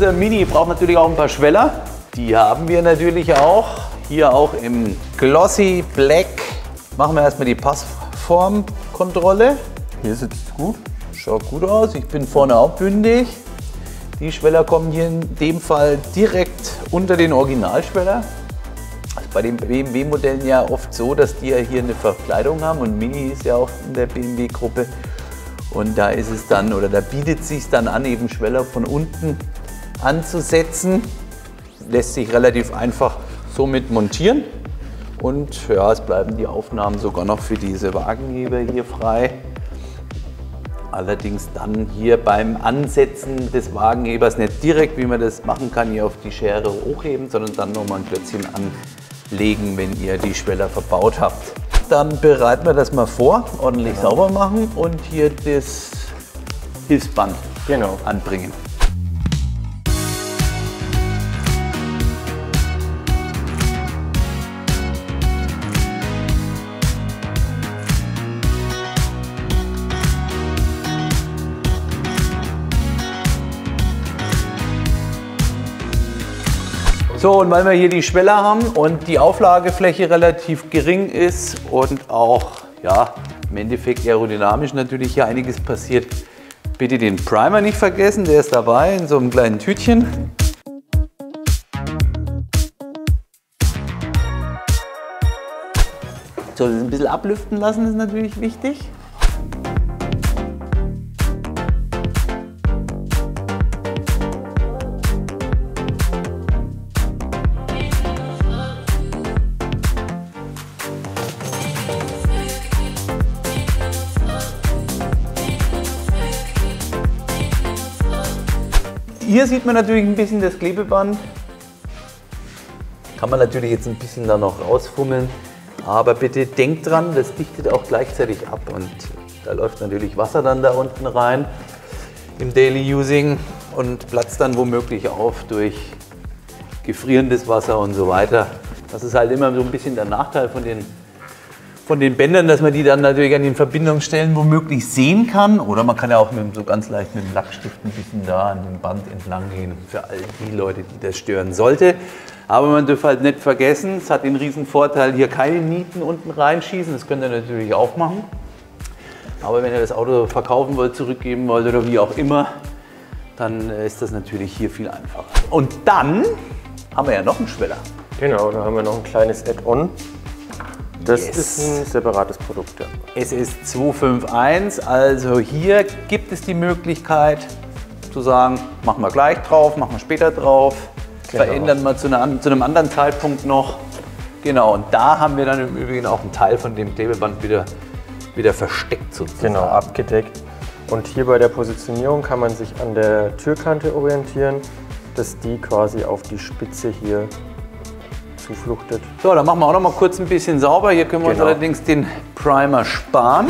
Unser Mini braucht natürlich auch ein paar Schweller. Die haben wir natürlich auch. Hier auch im Glossy Black. Machen wir erstmal die Passformkontrolle. Hier sitzt es gut. Schaut gut aus. Ich bin vorne auch bündig. Die Schweller kommen hier in dem Fall direkt unter den Originalschweller. Also bei den BMW-Modellen ja oft so, dass die ja hier eine Verkleidung haben und Mini ist ja auch in der BMW-Gruppe. Und da ist es dann, oder da bietet es sich dann an, eben Schweller von unten anzusetzen. Lässt sich relativ einfach somit montieren. Und ja, es bleiben die Aufnahmen sogar noch für diese Wagenheber hier frei. Allerdings dann hier beim Ansetzen des Wagenhebers nicht direkt, wie man das machen kann, hier auf die Schere hochheben, sondern dann nochmal ein Klötzchen anlegen, wenn ihr die Schweller verbaut habt. Dann bereiten wir das mal vor, ordentlich sauber machen und hier das Hilfsband anbringen. So, und weil wir hier die Schweller haben und die Auflagefläche relativ gering ist und auch ja, im Endeffekt aerodynamisch natürlich hier einiges passiert, bitte den Primer nicht vergessen, der ist dabei in so einem kleinen Tütchen. So, das ein bisschen ablüften lassen ist natürlich wichtig. Hier sieht man natürlich ein bisschen das Klebeband. Kann man natürlich jetzt ein bisschen da noch rausfummeln. Aber bitte denkt dran, das dichtet auch gleichzeitig ab. Und da läuft natürlich Wasser dann da unten rein im Daily Using und platzt dann womöglich auf durch gefrierendes Wasser und so weiter. Das ist halt immer so ein bisschen der Nachteil von den Bändern, dass man die dann natürlich an den Verbindungsstellen womöglich sehen kann. Oder man kann ja auch so ganz leicht mit dem Lackstift ein bisschen da an dem Band entlang gehen. Für all die Leute, die das stören sollte. Aber man darf halt nicht vergessen, es hat den riesen Vorteil, hier keine Nieten unten reinschießen. Das könnt ihr natürlich auch machen. Aber wenn ihr das Auto verkaufen wollt, zurückgeben wollt oder wie auch immer, dann ist das natürlich hier viel einfacher. Und dann haben wir ja noch einen Schweller. Genau, da haben wir noch ein kleines Add-on. Das ist ein separates Produkt. Ja. Es ist 251, also hier gibt es die Möglichkeit zu sagen, machen wir gleich drauf, machen wir später drauf, verändern wir zu einem anderen Zeitpunkt noch. Genau, und da haben wir dann im Übrigen auch einen Teil von dem Klebeband wieder versteckt sozusagen. Genau, abgedeckt. Und hier bei der Positionierung kann man sich an der Türkante orientieren, dass die quasi auf die Spitze hier zufluchtet. So, dann machen wir auch noch mal kurz ein bisschen sauber. Hier können wir uns allerdings den Primer sparen.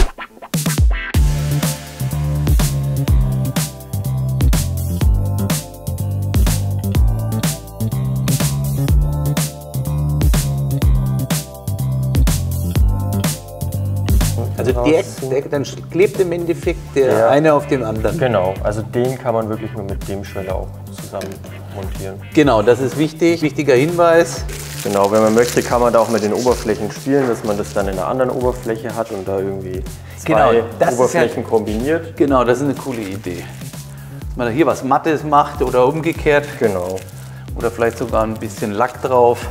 Also dann klebt im Endeffekt der eine auf dem anderen. Genau, also den kann man wirklich nur mit dem Schweller auch zusammen montieren. Genau, das ist wichtig. Wichtiger Hinweis. Genau, wenn man möchte, kann man da auch mit den Oberflächen spielen, dass man das dann in einer anderen Oberfläche hat und da irgendwie zwei Oberflächen kombiniert. Genau, das ist eine coole Idee. Dass man da hier was Mattes macht oder umgekehrt. Genau. Oder vielleicht sogar ein bisschen Lack drauf.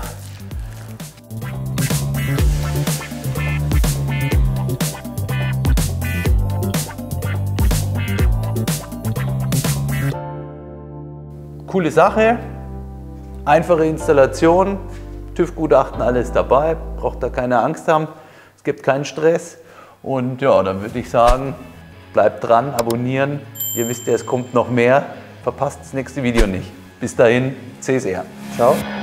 Coole Sache, einfache Installation, TÜV-Gutachten, alles dabei, braucht da keine Angst haben, es gibt keinen Stress. Und ja, dann würde ich sagen, bleibt dran, abonnieren, ihr wisst ja, es kommt noch mehr, verpasst das nächste Video nicht. Bis dahin, CSR. Ciao.